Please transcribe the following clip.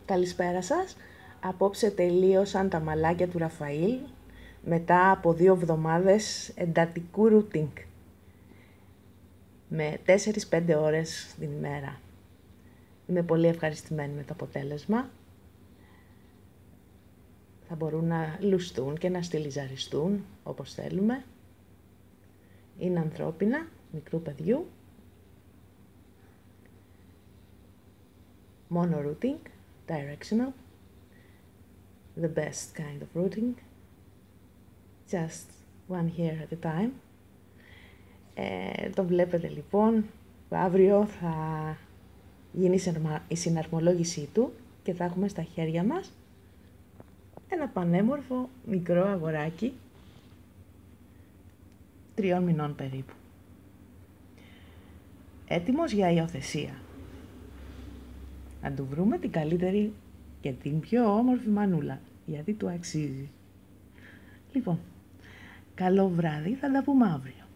Καλησπέρα σας. Απόψε τελείωσαν τα μαλάκια του Ραφαήλ μετά από 2 εβδομάδες εντατικού ρουτίνγκ με 4-5 ώρες την ημέρα. Είμαι πολύ ευχαριστημένη με το αποτέλεσμα. Θα μπορούν να λουστούν και να στυλιζαριστούν όπως θέλουμε. Είναι ανθρώπινα, μικρού παιδιού. Μόνο routing, directional. The best kind of routing. Just one hair at a time. Το βλέπετε λοιπόν, αύριο θα γίνει η συναρμολόγησή του και θα έχουμε στα χέρια μας ένα πανέμορφο μικρό αγοράκι 3 μηνών περίπου. Έτοιμος για υιοθεσία. Να του βρούμε την καλύτερη και την πιο όμορφη μανούλα, γιατί του αξίζει. Λοιπόν, καλό βράδυ, θα τα πούμε αύριο.